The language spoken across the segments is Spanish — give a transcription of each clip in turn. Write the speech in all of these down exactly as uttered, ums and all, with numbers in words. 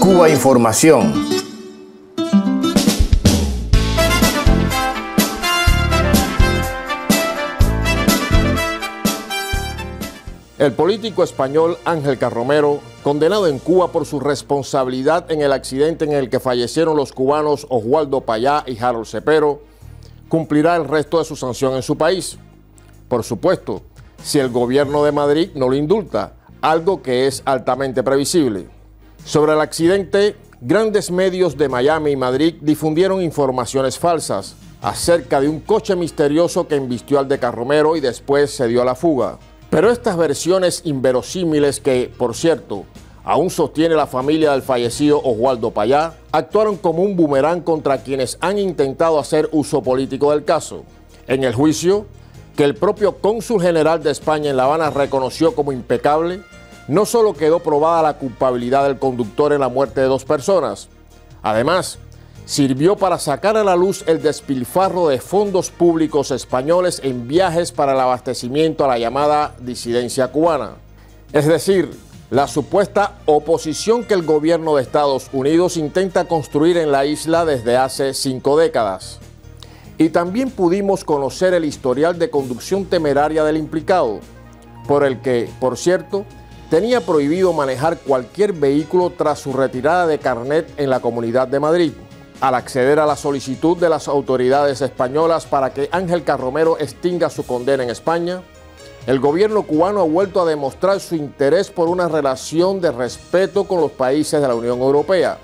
Cuba Información. El político español Ángel Carromero, condenado en Cuba por su responsabilidad en el accidente en el que fallecieron los cubanos Oswaldo Payá y Harold Cepero, cumplirá el resto de su sanción en su país. Por supuesto, si el gobierno de Madrid no lo indulta, algo que es altamente previsible. Sobre el accidente, grandes medios de Miami y Madrid difundieron informaciones falsas acerca de un coche misterioso que embistió al de Carromero y después se dio a la fuga. Pero estas versiones inverosímiles que, por cierto, aún sostiene la familia del fallecido Oswaldo Payá, actuaron como un boomerang contra quienes han intentado hacer uso político del caso. En el juicio, que el propio cónsul general de España en La Habana reconoció como impecable, no solo quedó probada la culpabilidad del conductor en la muerte de dos personas, además, sirvió para sacar a la luz el despilfarro de fondos públicos españoles en viajes para el abastecimiento a la llamada disidencia cubana. Es decir, la supuesta oposición que el gobierno de Estados Unidos intenta construir en la isla desde hace cinco décadas. Y también pudimos conocer el historial de conducción temeraria del implicado, por el que, por cierto, tenía prohibido manejar cualquier vehículo tras su retirada de carnet en la Comunidad de Madrid. Al acceder a la solicitud de las autoridades españolas para que Ángel Carromero extinga su condena en España, el gobierno cubano ha vuelto a demostrar su interés por una relación de respeto con los países de la Unión Europea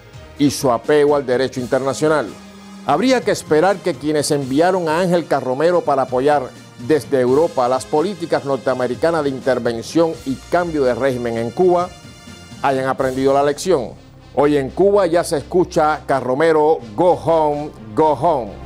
y su apego al derecho internacional. Habría que esperar que quienes enviaron a Ángel Carromero para apoyar desde Europa las políticas norteamericanas de intervención y cambio de régimen en Cuba hayan aprendido la lección. Hoy en Cuba ya se escucha Carromero, go home, go home.